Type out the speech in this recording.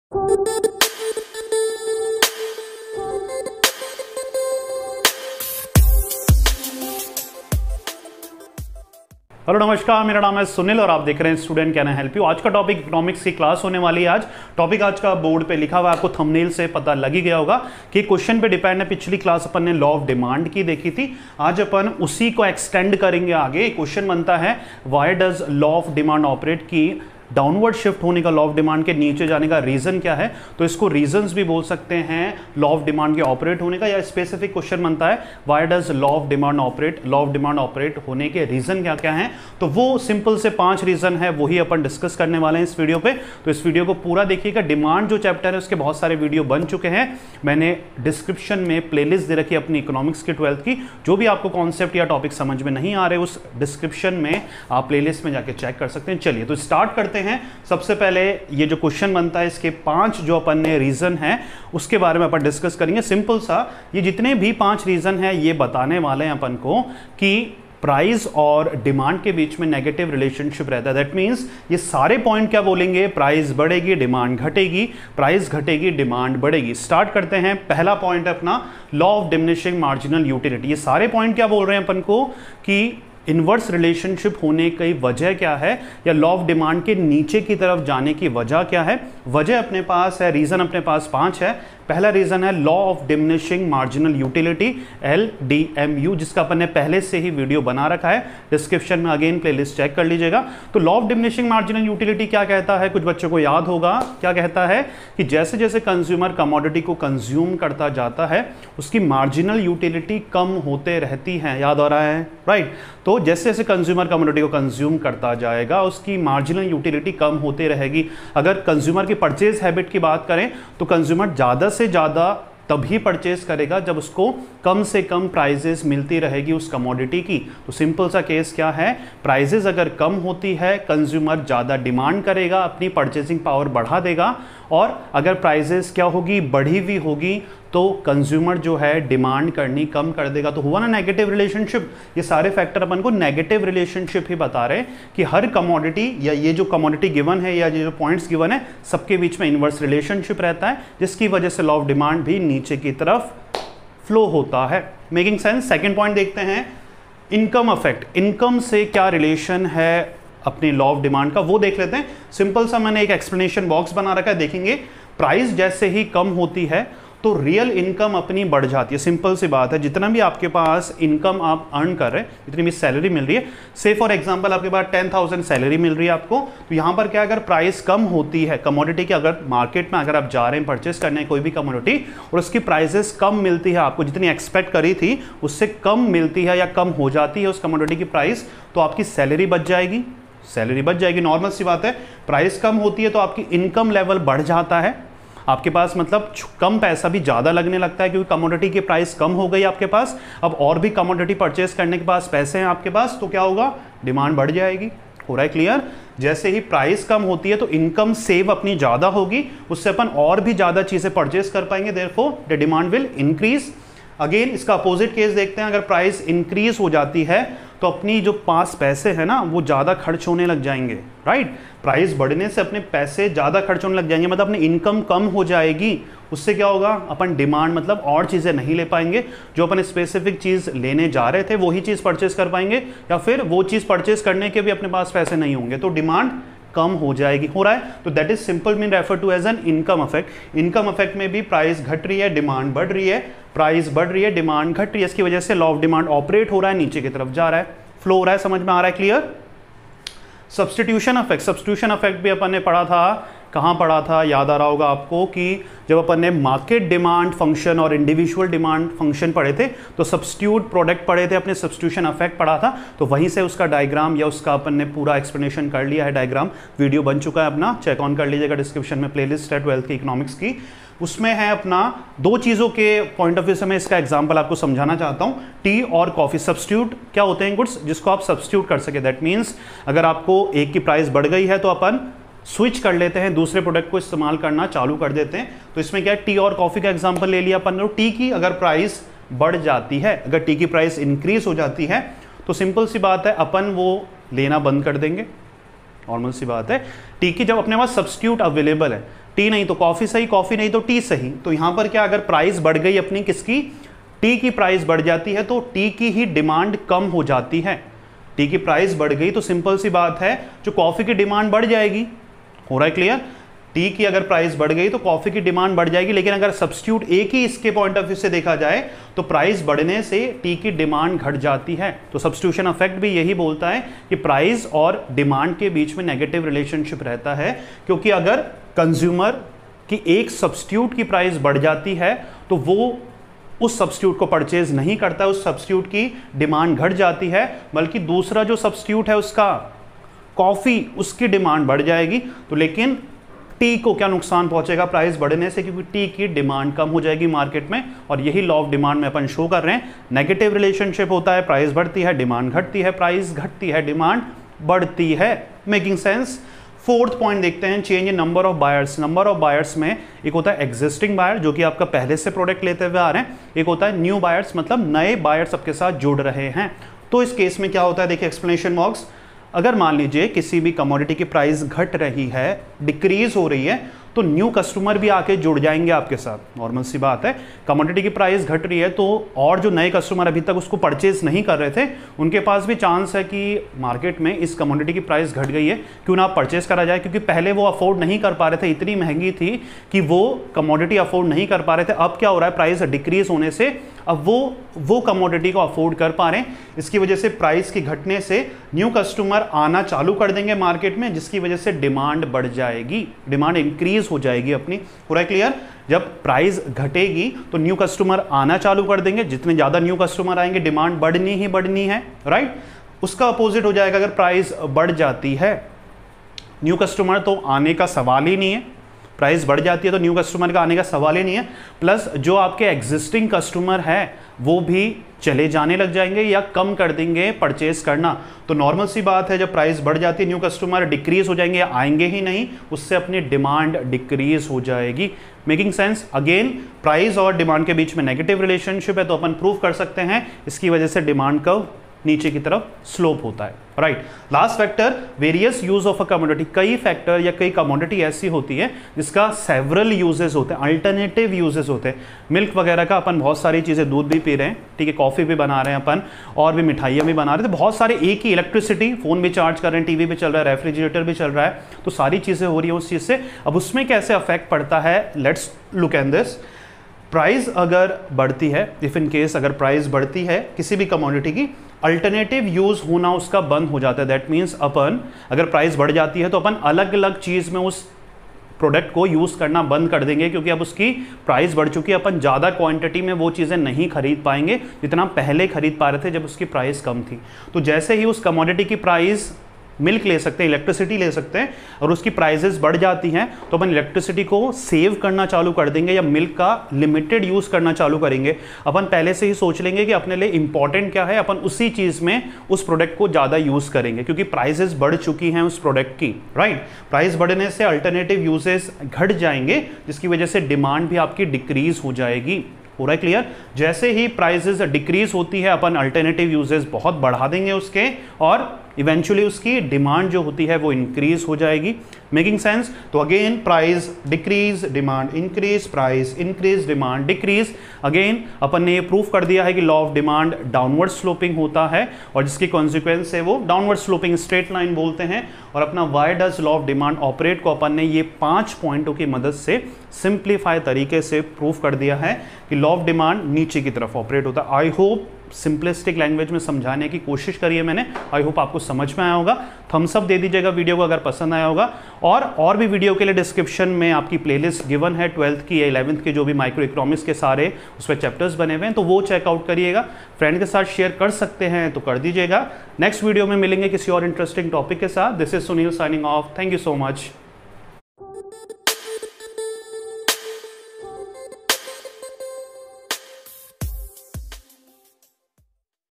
Hello नमस्कार, मेरा नाम है सुनील और आप देख रहे हैं student can I help you. आज का टॉपिक इकोनॉमिक्स की क्लास होने वाली है। आज टॉपिक आज का बोर्ड पे लिखा हुआ है, आपको थंबनेल से पता लग ही गया होगा कि क्वेश्चन पे डिपेंड है। पिछली क्लास अपन ने लॉ ऑफ डिमांड की देखी थी, आज अपन उसी को एक्सटेंड करेंगे आगे। क्वेश्चन बनता है why does law of demand operate, की डाउनवर्ड शिफ्ट होने का लॉ ऑफ डिमांड के नीचे जाने का रीजन क्या है। तो इसको रीजंस भी बोल सकते हैं लॉ ऑफ डिमांड के ऑपरेट होने का, या स्पेसिफिक क्वेश्चन बनता है why does law of demand operate, law of demand operate होने के रीजन क्या क्या हैं। तो वो सिंपल से 5 रीजन है, वही अपन डिस्कस करने वाले हैं इस वीडियो पे। तो इस वीडियो को पूरा देखिएगा। डिमांड जो चैप्टर है उसके बहुत सारे वीडियो बन चुके हैं, मैंने डिस्क्रिप्शन में प्लेलिस्ट दे रखी है अपनी इकोनॉमिक्स की 12th की। जो भी आपको कॉन्सेप्ट या टॉपिक समझ में नहीं आ रहे उस डिस्क्रिप्शन में आप प्लेलिस्ट में जाके चेक कर सकते हैं। चलिए तो स्टार्ट करते हैं। सबसे पहले ये जो क्वेश्चन बनता है इसके 5 जो अपन ने रीजन है उसके बारे में अपन डिस्कस करेंगे। सिंपल सा, ये जितने भी 5 रीजन है ये बताने वाले हैं अपन को कि प्राइस और डिमांड के बीच में नेगेटिव रिलेशनशिप रहता है। दैट मींस ये सारे पॉइंट क्या बोलेंगे, प्राइस बढ़ेगी डिमांड घटेगी, प्राइस घटेगी डिमांड बढ़ेगी। स्टार्ट करते हैं। पहला पॉइंट है अपना law of diminishing marginal utility. ये सारे पॉइंट क्या बोल रहे हैं अपन को कि इनवर्स रिलेशनशिप होने की वजह क्या है, या लॉ ऑफ डिमांड के नीचे की तरफ जाने की वजह क्या है। वजह अपने पास है, रीजन अपने पास 5 है। पहला रीजन है law of diminishing marginal utility, LDMU, जिसका अपन ने पहले से ही वीडियो बना रखा है, डिस्क्रिप्शन में अगेन प्लेलिस्ट चेक कर लीजिएगा। तो law of diminishing marginal utility क्या कहता है, कुछ बच्चों को याद होगा। क्या कहता है कि जैसे जैसे कंज्यूमर कमोडिटी को कंज्यूम करता जाता है उसकी मार्जिनल यूटिलिटी कम होते रहती है। याद आ रहा है, राइट। तो जैसे जैसे कंज्यूमर कमोडिटी को कंज्यूम करता जाएगा उसकी मार्जिनल यूटिलिटी कम होती रहेगी। अगर कंज्यूमर की परचेज हैबिट की बात करें तो कंज्यूमर ज़्यादा से ज़्यादा तभी परचेज करेगा जब उसको कम से कम प्राइजेस मिलती रहेगी उस कमोडिटी की। तो सिंपल सा केस क्या है, प्राइजेस अगर कम होती है कंज्यूमर ज़्यादा डिमांड करेगा, अपनी परचेजिंग पावर बढ़ा देगा, और अगर प्राइजेस क्या होगी, बढ़ी हुई होगी, तो कंज्यूमर जो है डिमांड करनी कम कर देगा। तो हुआ ना नेगेटिव रिलेशनशिप। ये सारे फैक्टर अपन को नेगेटिव रिलेशनशिप ही बता रहे हैं कि हर कमोडिटी या ये जो कमोडिटी गिवन है या ये जो पॉइंट्स गिवन है सबके बीच में इनवर्स रिलेशनशिप रहता है, जिसकी वजह से लॉ ऑफ डिमांड भी नीचे की तरफ फ्लो होता है। Making sense. सेकेंड पॉइंट देखते हैं, इनकम अफेक्ट। इनकम से क्या रिलेशन है अपने लॉ ऑफ डिमांड का, वो देख लेते हैं। सिंपल सा मैंने एक एक्सप्लेनेशन बॉक्स बना रखा है, देखेंगे प्राइस जैसे ही कम होती है तो रियल इनकम अपनी बढ़ जाती है। सिंपल सी बात है, जितना भी आपके पास इनकम आप अर्न कर रहे हैं, जितनी भी सैलरी मिल रही है, से फॉर एग्जांपल आपके पास 10,000 सैलरी मिल रही है आपको, तो यहाँ पर क्या, अगर प्राइस कम होती है कमोडिटी की, अगर मार्केट में अगर आप जा रहे हैं परचेस करने कोई भी कमोडिटी और उसकी प्राइसेस कम मिलती है, आपको जितनी एक्सपेक्ट करी थी उससे कम मिलती है या कम हो जाती है उस कमोडिटी की प्राइस, तो आपकी सैलरी बच जाएगी। सैलरी बच जाएगी, नॉर्मल सी बात है। प्राइस कम होती है तो आपकी इनकम लेवल बढ़ जाता है, आपके पास मतलब कम पैसा भी ज़्यादा लगने लगता है क्योंकि कमोडिटी की प्राइस कम हो गई आपके पास। अब और भी कमोडिटी परचेस करने के पास पैसे हैं आपके पास, तो क्या होगा, डिमांड बढ़ जाएगी। हो रहा है क्लियर। जैसे ही प्राइस कम होती है तो इनकम सेव अपनी ज़्यादा होगी, उससे अपन और भी ज़्यादा चीज़ें परचेस कर पाएंगे, therefore the demand will increase. Again इसका अपोजिट केस देखते हैं, अगर प्राइस इंक्रीज हो जाती है तो अपनी जो पास पैसे हैं ना वो ज़्यादा खर्च होने लग जाएंगे, राइट। प्राइस बढ़ने से अपने पैसे ज़्यादा खर्च होने लग जाएंगे, मतलब अपनी इनकम कम हो जाएगी। उससे क्या होगा, अपन डिमांड मतलब और चीज़ें नहीं ले पाएंगे, जो अपन स्पेसिफिक चीज़ लेने जा रहे थे वही चीज़ परचेस कर पाएंगे, या फिर वो चीज़ परचेस करने के भी अपने पास पैसे नहीं होंगे, तो डिमांड कम हो जाएगी। हो रहा है, तो that is simple mean refer to as an income effect. Income effect में भी प्राइस घट रही है, डिमांड बढ़ रही है, प्राइस बढ़ रही है, डिमांड घट रही है, इसकी वजह से लॉ ऑफ डिमांड ऑपरेट हो रहा है, नीचे की तरफ जा रहा है, फ्लो हो रहा है। समझ में आ रहा है, clear. Substitution effect. Substitution effect भी अपन ने पढ़ा था, कहाँ पढ़ा था, याद आ रहा होगा आपको कि जब अपन ने मार्केट डिमांड फंक्शन और इंडिविजुअल डिमांड फंक्शन पढ़े थे तो सब्स्टिट्यूट प्रोडक्ट पढ़े थे, अपने सब्स्टिट्यूशन अफेक्ट पढ़ा था, तो वहीं से उसका डायग्राम या उसका अपन ने पूरा एक्सप्लेनेशन कर लिया है। डायग्राम वीडियो बन चुका है अपना, चेक ऑन कर लीजिएगा, डिस्क्रिप्शन में प्लेलिस्ट है 12th की इकोनॉमिक्स की, उसमें है अपना। 2 चीज़ों के पॉइंट ऑफ व्यू से मैं इसका एग्जांपल आपको समझाना चाहता हूँ। टी और कॉफ़ी, सब्स्टिट्यूट क्या होते हैं, गुड्स जिसको आप सब्स्टिट्यूट कर सके। दैट मीन्स अगर आपको एक की प्राइस बढ़ गई है तो अपन स्विच कर लेते हैं, दूसरे प्रोडक्ट को इस्तेमाल करना चालू कर देते हैं। तो इसमें क्या है, टी और कॉफ़ी का एग्जाम्पल ले लिया अपन ने। टी की अगर प्राइस बढ़ जाती है, अगर टी की प्राइस इंक्रीज हो जाती है तो सिंपल सी बात है अपन वो लेना बंद कर देंगे, नॉर्मल सी बात है। टी की जब अपने पास सब्स्टिट्यूट अवेलेबल है, टी नहीं तो कॉफी सही, कॉफी नहीं तो टी सही। तो यहां पर क्या, अगर प्राइस बढ़ गई अपनी किसकी, टी की प्राइस बढ़ जाती है तो टी की ही डिमांड कम हो जाती है। टी की प्राइस बढ़ गई तो सिंपल सी बात है जो कॉफी की डिमांड बढ़ जाएगी। हो रहा है क्लियर? टी की अगर प्राइस बढ़ गई तो कॉफी की डिमांड बढ़ जाएगी, लेकिन अगर सब्स्टिट्यूट एक ही इसके पॉइंट ऑफ व्यू से देखा जाए तो प्राइस बढ़ने से टी की डिमांड घट जाती है। तो सब्स्टिट्यूशन इफेक्ट भी यही बोलता है कि प्राइस और डिमांड के बीच में नेगेटिव रिलेशनशिप रहता है, क्योंकि अगर कंज्यूमर की एक सब्स्टिट्यूट की प्राइस बढ़ जाती है तो वो उस सब्स्टिट्यूट को परचेज नहीं करता, उस सब्स्टिट्यूट की डिमांड घट जाती है, बल्कि दूसरा जो सब्स्टिट्यूट है उसका कॉफी, उसकी डिमांड बढ़ जाएगी। तो लेकिन टी को क्या नुकसान पहुंचेगा प्राइस बढ़ने से, क्योंकि टी की डिमांड कम हो जाएगी मार्केट में, और यही लॉ ऑफ डिमांड में अपन शो कर रहे हैं। नेगेटिव रिलेशनशिप होता है, प्राइस बढ़ती है डिमांड घटती है, प्राइस घटती है डिमांड बढ़ती है। Making sense? फोर्थ पॉइंट देखते हैं, change in number of buyers. Number of buyers में एक होता है एग्जिस्टिंग बायर जो कि आपका पहले से प्रोडक्ट लेते हुए आ रहे हैं, एक होता है न्यू बायर्स, मतलब नए बायर्स आपके साथ जुड़ रहे हैं। तो इस केस में क्या होता है, देखिए एक्सप्लेनेशन बॉक्स, अगर मान लीजिए किसी भी कमोडिटी की प्राइस घट रही है, डिक्रीज हो रही है, तो न्यू कस्टमर भी आके जुड़ जाएंगे आपके साथ। नॉर्मल सी बात है, कमोडिटी की प्राइस घट रही है तो और जो नए कस्टमर अभी तक उसको परचेज नहीं कर रहे थे उनके पास भी चांस है कि मार्केट में इस कमोडिटी की प्राइस घट गई है, क्यों ना परचेज करा जाए, क्योंकि पहले वो अफोर्ड नहीं कर पा रहे थे, इतनी महंगी थी कि वो कमोडिटी अफोर्ड नहीं कर पा रहे थे। अब क्या हो रहा है, प्राइस डिक्रीज होने से अब वो कमोडिटी को अफोर्ड कर पा रहे हैं। इसकी वजह से प्राइस की घटने से न्यू कस्टमर आना चालू कर देंगे मार्केट में, जिसकी वजह से डिमांड बढ़ जाएगी, डिमांड इंक्रीज हो जाएगी अपनी। पूरा क्लियर? जब प्राइस घटेगी तो न्यू कस्टमर आना चालू कर देंगे, जितने ज्यादा न्यू कस्टमर आएंगे डिमांड बढ़नी ही बढ़नी है, राइट? उसका अपोजिट हो जाएगा अगर प्राइस बढ़ जाती है, न्यू कस्टमर तो आने का सवाल ही नहीं है, प्राइस बढ़ जाती है तो न्यू कस्टमर का आने का सवाल ही नहीं है, प्लस जो आपके एग्जिस्टिंग कस्टमर है वो भी चले जाने लग जाएंगे या कम कर देंगे परचेज करना। तो नॉर्मल सी बात है, जब प्राइस बढ़ जाती है न्यू कस्टमर डिक्रीज हो जाएंगे या आएंगे ही नहीं, उससे अपनी डिमांड डिक्रीज हो जाएगी। Making sense? अगेन प्राइस और डिमांड के बीच में नेगेटिव रिलेशनशिप है, तो अपन प्रूव कर सकते हैं इसकी वजह से डिमांड कर्व नीचे की तरफ स्लोप होता है, right? Last factor, various use of a commodity. कई फैक्टर या कई कमोडिटी ऐसी होती है जिसका सेवरल यूजेस होते हैं, अल्टरनेटिव यूजेस होते हैं। मिल्क वगैरह का अपन बहुत सारी चीजें, दूध भी पी रहे हैं, ठीक है, कॉफी भी बना रहे हैं अपन, और भी मिठाइयाँ भी बना रहे थे, बहुत सारे एक ही, इलेक्ट्रिसिटी, फोन भी चार्ज कर रहे हैं, टीवी भी चल रहा है, रेफ्रिजरेटर भी चल रहा है, तो सारी चीजें हो रही है उस चीज से। अब उसमें कैसे अफेक्ट पड़ता है, let's look at this. Price अगर बढ़ती है, इफ इन केस अगर प्राइस बढ़ती है किसी भी कमोडिटी की, अल्टरनेटिव यूज होना उसका बंद हो जाता है। दैट मीन्स अपन अगर प्राइस बढ़ जाती है तो अपन अलग अलग चीज में उस प्रोडक्ट को यूज करना बंद कर देंगे, क्योंकि अब उसकी प्राइस बढ़ चुकी है, अपन ज्यादा क्वांटिटी में वो चीजें नहीं खरीद पाएंगे जितना पहले खरीद पा रहे थे जब उसकी प्राइस कम थी। तो जैसे ही उस कमोडिटी की प्राइस, मिल्क ले सकते हैं, इलेक्ट्रिसिटी ले सकते हैं, और उसकी प्राइसेस बढ़ जाती हैं तो अपन इलेक्ट्रिसिटी को सेव करना चालू कर देंगे या मिल्क का लिमिटेड यूज करना चालू करेंगे। अपन पहले से ही सोच लेंगे कि अपने लिए इंपॉर्टेंट क्या है, अपन उसी चीज में उस प्रोडक्ट को ज्यादा यूज करेंगे, क्योंकि प्राइसेस बढ़ चुकी हैं उस प्रोडक्ट की, राइट? प्राइस बढ़ने से अल्टरनेटिव यूजेस घट जाएंगे, जिसकी वजह से डिमांड भी आपकी डिक्रीज हो जाएगी। हो रहा है क्लियर? जैसे ही प्राइसेस डिक्रीज होती है अपन अल्टरनेटिव यूजेस बहुत बढ़ा देंगे उसके, और इवेंचुअली उसकी डिमांड जो होती है वो इंक्रीज हो जाएगी। Making sense? तो again price decrease, demand increase, price increase, demand decrease. Again अपन ने ये प्रूफ कर दिया है कि law of demand downward sloping होता है, और जिसकी कॉन्सिक्वेंस है वो डाउनवर्ड स्लोपिंग स्ट्रेट लाइन बोलते हैं। और अपना why does law of demand operate को अपन ने ये 5 पॉइंटों की मदद से सिंप्लीफाई तरीके से प्रूफ कर दिया है कि लॉ ऑफ डिमांड नीचे की तरफ ऑपरेट होता है। आई होप सिंपलिस्टिक लैंग्वेज में समझाने की कोशिश करी है मैंने, आई होप आपको समझ में आया होगा। थम्स अप दे दीजिएगा वीडियो को अगर पसंद आया होगा, और भी वीडियो के लिए डिस्क्रिप्शन में आपकी प्लेलिस्ट गिवन है, 12th की या 11th की जो भी माइक्रो इकोनॉमिक्स के सारे उस पर चैप्टर्स बने हुए हैं, तो वो चेकआउट करिएगा। फ्रेंड के साथ शेयर कर सकते हैं तो कर दीजिएगा। नेक्स्ट वीडियो में मिलेंगे किसी और इंटरेस्टिंग टॉपिक के साथ। This is Sunil signing off, thank you so much.